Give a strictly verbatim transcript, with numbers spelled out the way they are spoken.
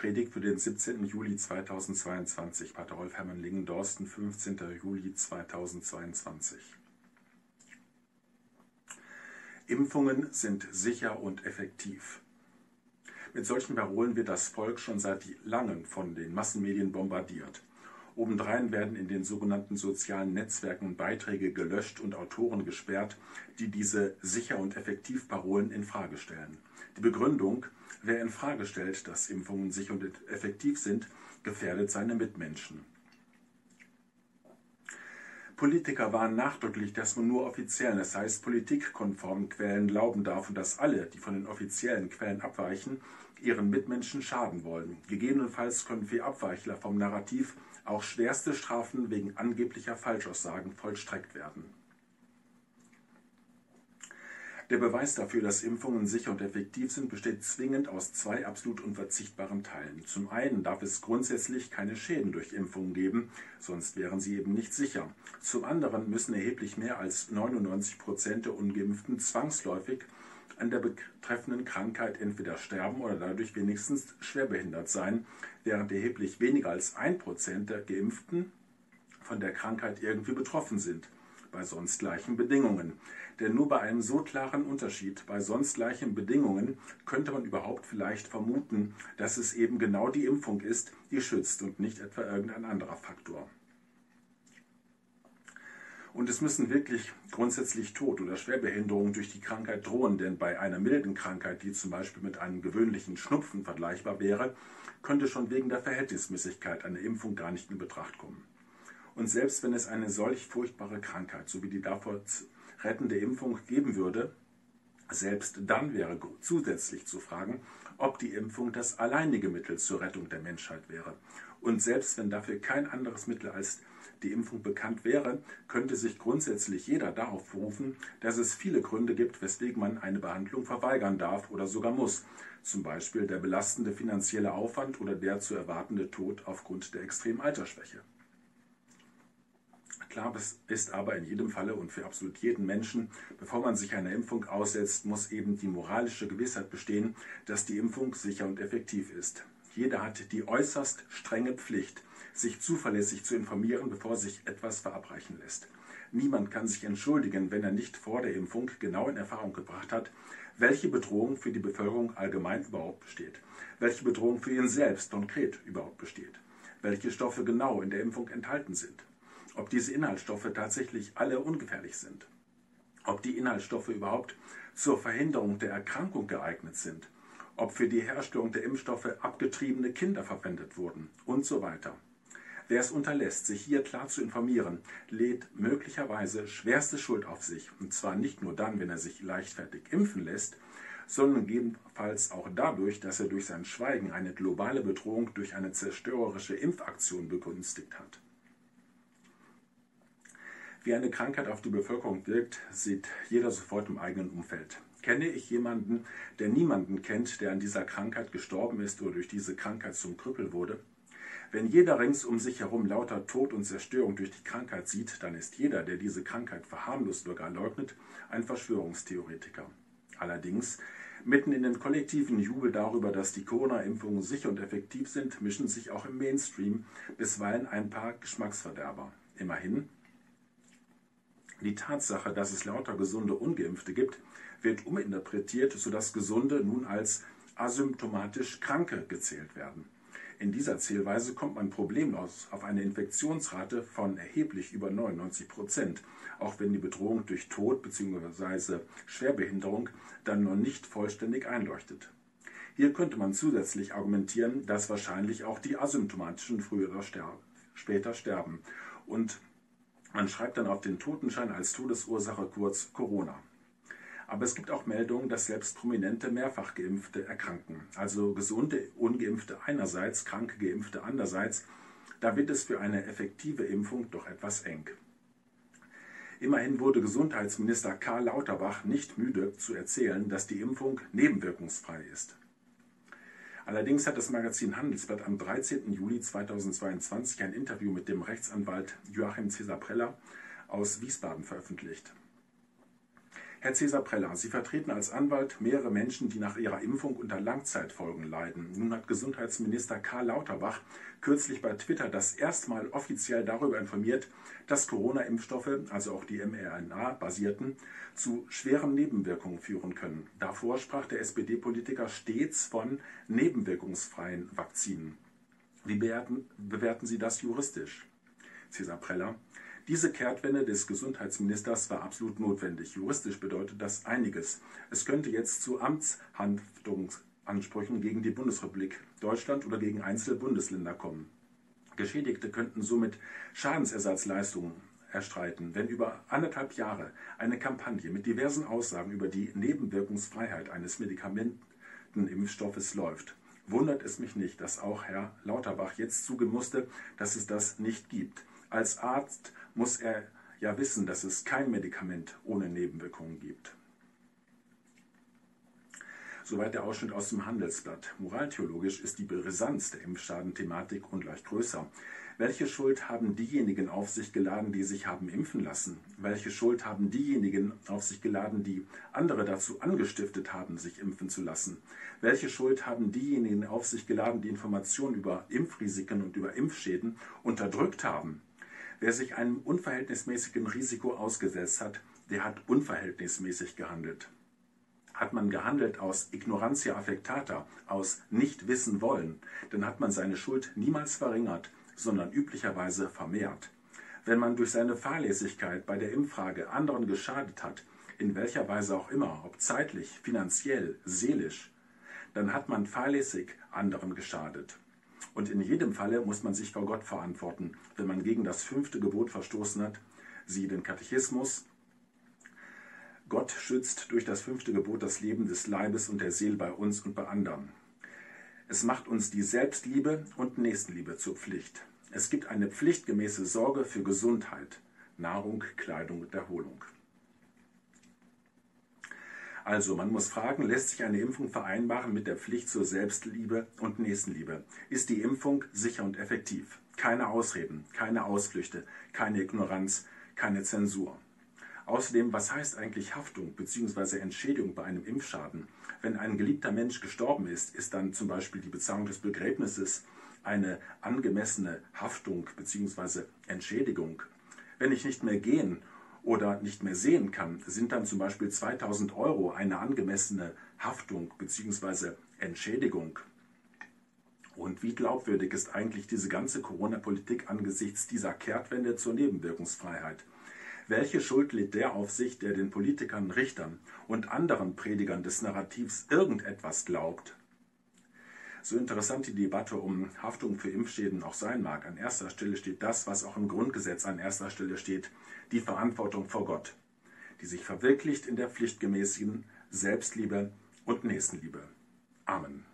Predigt für den siebzehnten Juli zweitausendzweiundzwanzig. Pater Rolf Hermann Lingen-Dorsten, fünfzehnten Juli zweitausendzweiundzwanzig. Impfungen sind sicher und effektiv. Mit solchen Parolen wird das Volk schon seit langem von den Massenmedien bombardiert. Obendrein werden in den sogenannten sozialen Netzwerken Beiträge gelöscht und Autoren gesperrt, die diese sicher und effektiv Parolen in Frage stellen. Die Begründung: Wer in Frage stellt, dass Impfungen sicher und effektiv sind, gefährdet seine Mitmenschen. Politiker warnen nachdrücklich, dass man nur offiziellen, das heißt politikkonformen Quellen glauben darf und dass alle, die von den offiziellen Quellen abweichen, ihren Mitmenschen schaden wollen. Gegebenenfalls können für Abweichler vom Narrativ auch schwerste Strafen wegen angeblicher Falschaussagen vollstreckt werden. Der Beweis dafür, dass Impfungen sicher und effektiv sind, besteht zwingend aus zwei absolut unverzichtbaren Teilen. Zum einen darf es grundsätzlich keine Schäden durch Impfungen geben, sonst wären sie eben nicht sicher. Zum anderen müssen erheblich mehr als neunundneunzig Prozent der Ungeimpften zwangsläufig an der betreffenden Krankheit entweder sterben oder dadurch wenigstens schwerbehindert sein, während erheblich weniger als ein Prozent der Geimpften von der Krankheit irgendwie betroffen sind, bei sonst gleichen Bedingungen. Denn nur bei einem so klaren Unterschied, bei sonst gleichen Bedingungen, könnte man überhaupt vielleicht vermuten, dass es eben genau die Impfung ist, die schützt und nicht etwa irgendein anderer Faktor. Und es müssen wirklich grundsätzlich Tod oder Schwerbehinderung durch die Krankheit drohen, denn bei einer milden Krankheit, die zum Beispiel mit einem gewöhnlichen Schnupfen vergleichbar wäre, könnte schon wegen der Verhältnismäßigkeit eine Impfung gar nicht in Betracht kommen. Und selbst wenn es eine solch furchtbare Krankheit, so wie die davor rettende Impfung, geben würde, selbst dann wäre zusätzlich zu fragen, ob die Impfung das alleinige Mittel zur Rettung der Menschheit wäre. Und selbst wenn dafür kein anderes Mittel als die Impfung bekannt wäre, könnte sich grundsätzlich jeder darauf berufen, dass es viele Gründe gibt, weswegen man eine Behandlung verweigern darf oder sogar muss. Zum Beispiel der belastende finanzielle Aufwand oder der zu erwartende Tod aufgrund der extremen Altersschwäche. Klar ist aber in jedem Falle und für absolut jeden Menschen, bevor man sich einer Impfung aussetzt, muss eben die moralische Gewissheit bestehen, dass die Impfung sicher und effektiv ist. Jeder hat die äußerst strenge Pflicht, sich zuverlässig zu informieren, bevor sich etwas verabreichen lässt. Niemand kann sich entschuldigen, wenn er nicht vor der Impfung genau in Erfahrung gebracht hat, welche Bedrohung für die Bevölkerung allgemein überhaupt besteht, welche Bedrohung für ihn selbst konkret überhaupt besteht, welche Stoffe genau in der Impfung enthalten sind, ob diese Inhaltsstoffe tatsächlich alle ungefährlich sind, ob die Inhaltsstoffe überhaupt zur Verhinderung der Erkrankung geeignet sind, ob für die Herstellung der Impfstoffe abgetriebene Kinder verwendet wurden und so weiter. Wer es unterlässt, sich hier klar zu informieren, lädt möglicherweise schwerste Schuld auf sich, und zwar nicht nur dann, wenn er sich leichtfertig impfen lässt, sondern gegebenenfalls auch dadurch, dass er durch sein Schweigen eine globale Bedrohung durch eine zerstörerische Impfaktion begünstigt hat. Wie eine Krankheit auf die Bevölkerung wirkt, sieht jeder sofort im eigenen Umfeld. Kenne ich jemanden, der niemanden kennt, der an dieser Krankheit gestorben ist oder durch diese Krankheit zum Krüppel wurde? Wenn jeder rings um sich herum lauter Tod und Zerstörung durch die Krankheit sieht, dann ist jeder, der diese Krankheit verharmlost oder gar leugnet, ein Verschwörungstheoretiker. Allerdings, mitten in den kollektiven Jubel darüber, dass die Corona-Impfungen sicher und effektiv sind, mischen sich auch im Mainstream bisweilen ein paar Geschmacksverderber. Immerhin: Die Tatsache, dass es lauter gesunde Ungeimpfte gibt, wird uminterpretiert, sodass Gesunde nun als asymptomatisch Kranke gezählt werden. In dieser Zählweise kommt man problemlos auf eine Infektionsrate von erheblich über neunundneunzig Prozent, auch wenn die Bedrohung durch Tod bzw. Schwerbehinderung dann noch nicht vollständig einleuchtet. Hier könnte man zusätzlich argumentieren, dass wahrscheinlich auch die Asymptomatischen früher oder sterben, später sterben, und man schreibt dann auf den Totenschein als Todesursache kurz Corona. Aber es gibt auch Meldungen, dass selbst prominente mehrfach Geimpfte erkranken. Also gesunde Ungeimpfte einerseits, kranke Geimpfte andererseits. Da wird es für eine effektive Impfung doch etwas eng. Immerhin wurde Gesundheitsminister Karl Lauterbach nicht müde zu erzählen, dass die Impfung nebenwirkungsfrei ist. Allerdings hat das Magazin Handelsblatt am dreizehnten Juli zweitausendzweiundzwanzig ein Interview mit dem Rechtsanwalt Joachim Cäsar Preller aus Wiesbaden veröffentlicht. Herr Cesar Preller, Sie vertreten als Anwalt mehrere Menschen, die nach ihrer Impfung unter Langzeitfolgen leiden. Nun hat Gesundheitsminister Karl Lauterbach kürzlich bei Twitter das erste Mal offiziell darüber informiert, dass Corona-Impfstoffe, also auch die mRNA-basierten, zu schweren Nebenwirkungen führen können. Davor sprach der S P D-Politiker stets von nebenwirkungsfreien Vakzinen. Wie bewerten, bewerten Sie das juristisch? Cesar Preller: Diese Kehrtwende des Gesundheitsministers war absolut notwendig. Juristisch bedeutet das einiges. Es könnte jetzt zu Amtshaftungsansprüchen gegen die Bundesrepublik Deutschland oder gegen einzelne Bundesländer kommen. Geschädigte könnten somit Schadensersatzleistungen erstreiten. Wenn über anderthalb Jahre eine Kampagne mit diversen Aussagen über die Nebenwirkungsfreiheit eines Medikamentenimpfstoffes läuft, wundert es mich nicht, dass auch Herr Lauterbach jetzt zugeben musste, dass es das nicht gibt. Als Arzt muss er ja wissen, dass es kein Medikament ohne Nebenwirkungen gibt. Soweit der Ausschnitt aus dem Handelsblatt. Moraltheologisch ist die Brisanz der Impfschadenthematik ungleich größer. Welche Schuld haben diejenigen auf sich geladen, die sich haben impfen lassen? Welche Schuld haben diejenigen auf sich geladen, die andere dazu angestiftet haben, sich impfen zu lassen? Welche Schuld haben diejenigen auf sich geladen, die Informationen über Impfrisiken und über Impfschäden unterdrückt haben? Wer sich einem unverhältnismäßigen Risiko ausgesetzt hat, der hat unverhältnismäßig gehandelt. Hat man gehandelt aus Ignorantia affectata, aus Nicht-Wissen wollen, dann hat man seine Schuld niemals verringert, sondern üblicherweise vermehrt. Wenn man durch seine Fahrlässigkeit bei der Impffrage anderen geschadet hat, in welcher Weise auch immer, ob zeitlich, finanziell, seelisch, dann hat man fahrlässig anderen geschadet. Und in jedem Falle muss man sich vor Gott verantworten, wenn man gegen das fünfte Gebot verstoßen hat, siehe den Katechismus. Gott schützt durch das fünfte Gebot das Leben des Leibes und der Seele bei uns und bei anderen. Es macht uns die Selbstliebe und Nächstenliebe zur Pflicht. Es gibt eine pflichtgemäße Sorge für Gesundheit, Nahrung, Kleidung und Erholung. Also, man muss fragen, lässt sich eine Impfung vereinbaren mit der Pflicht zur Selbstliebe und Nächstenliebe? Ist die Impfung sicher und effektiv? Keine Ausreden, keine Ausflüchte, keine Ignoranz, keine Zensur. Außerdem, was heißt eigentlich Haftung bzw. Entschädigung bei einem Impfschaden? Wenn ein geliebter Mensch gestorben ist, ist dann zum Beispiel die Bezahlung des Begräbnisses eine angemessene Haftung bzw. Entschädigung? Wenn ich nicht mehr gehen oder nicht mehr sehen kann, sind dann zum Beispiel zweitausend Euro eine angemessene Haftung bzw. Entschädigung? Und wie glaubwürdig ist eigentlich diese ganze Corona-Politik angesichts dieser Kehrtwende zur Nebenwirkungsfreiheit? Welche Schuld lädt der auf sich, der den Politikern, Richtern und anderen Predigern des Narrativs irgendetwas glaubt? So interessant die Debatte um Haftung für Impfschäden auch sein mag, an erster Stelle steht das, was auch im Grundgesetz an erster Stelle steht, die Verantwortung vor Gott, die sich verwirklicht in der pflichtgemäßen Selbstliebe und Nächstenliebe. Amen.